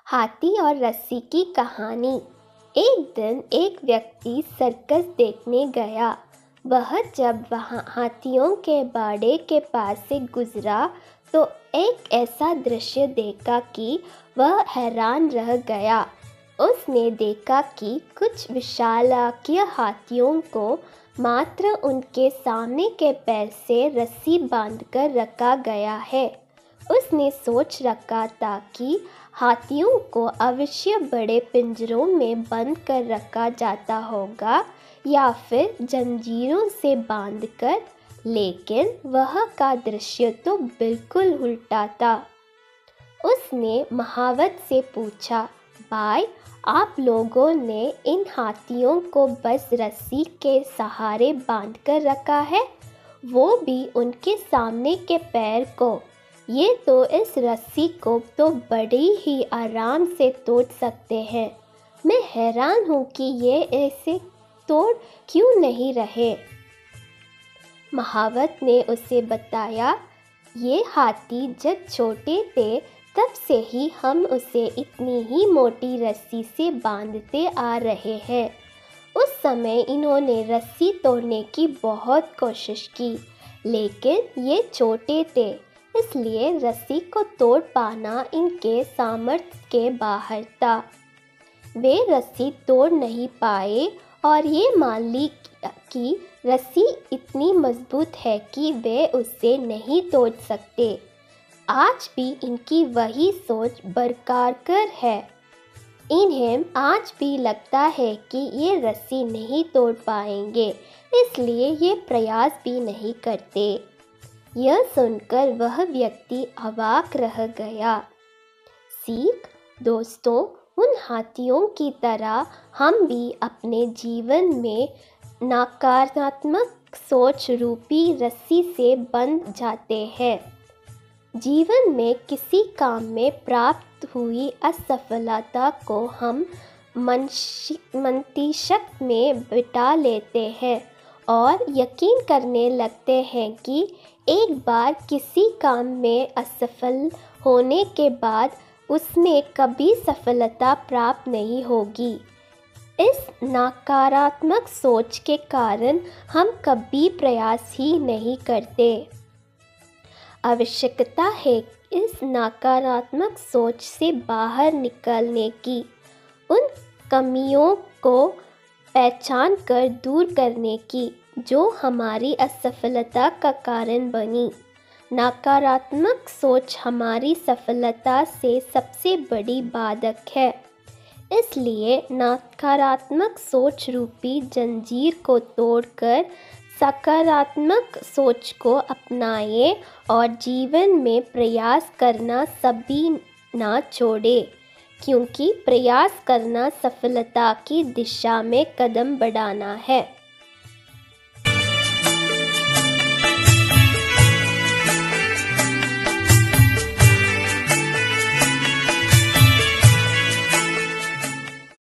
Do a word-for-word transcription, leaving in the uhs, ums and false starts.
हाथी और रस्सी की कहानी। एक दिन एक व्यक्ति सर्कस देखने गया। वह जब वहाँ हाथियों के बाड़े के पास से गुजरा तो एक ऐसा दृश्य देखा कि वह हैरान रह गया। उसने देखा कि कुछ विशालाकाय हाथियों को मात्र उनके सामने के पैर से रस्सी बांधकर रखा गया है। उसने सोच रखा था कि हाथियों को अवश्य बड़े पिंजरों में बंद कर रखा जाता होगा या फिर जंजीरों से बांधकर, लेकिन वह का दृश्य तो बिल्कुल उल्टा था। उसने महावत से पूछा, भाई, आप लोगों ने इन हाथियों को बस रस्सी के सहारे बांध कर रखा है, वो भी उनके सामने के पैर को। ये तो इस रस्सी को तो बड़ी ही आराम से तोड़ सकते हैं। मैं हैरान हूँ कि ये ऐसे तोड़ क्यों नहीं रहे। महावत ने उसे बताया, ये हाथी जब छोटे थे तब से ही हम उसे इतनी ही मोटी रस्सी से बांधते आ रहे हैं। उस समय इन्होंने रस्सी तोड़ने की बहुत कोशिश की, लेकिन ये छोटे थे, इसलिए रस्सी को तोड़ पाना इनके सामर्थ्य के बाहर था। वे रस्सी तोड़ नहीं पाए और ये मान ली कि रस्सी इतनी मजबूत है कि वे उससे नहीं तोड़ सकते। आज भी इनकी वही सोच बरकरार है। इन्हें आज भी लगता है कि ये रस्सी नहीं तोड़ पाएंगे, इसलिए ये प्रयास भी नहीं करते। यह सुनकर वह व्यक्ति अवाक रह गया। सीख, दोस्तों, उन हाथियों की तरह हम भी अपने जीवन में नकारात्मक सोच रूपी रस्सी से बंध जाते हैं। जीवन में किसी काम में प्राप्त हुई असफलता को हम मस्तिष्क में बिठा लेते हैं और यकीन करने लगते हैं कि एक बार किसी काम में असफल होने के बाद उसमें कभी सफलता प्राप्त नहीं होगी। इस नकारात्मक सोच के कारण हम कभी प्रयास ही नहीं करते। आवश्यकता है इस नकारात्मक सोच से बाहर निकलने की, उन कमियों को पहचान कर दूर करने की जो हमारी असफलता का कारण बनी। नकारात्मक सोच हमारी सफलता से सबसे बड़ी बाधक है। इसलिए नकारात्मक सोच रूपी जंजीर को तोड़कर सकारात्मक सोच को अपनाएं और जीवन में प्रयास करना सभी ना छोड़े, क्योंकि प्रयास करना सफलता की दिशा में कदम बढ़ाना है।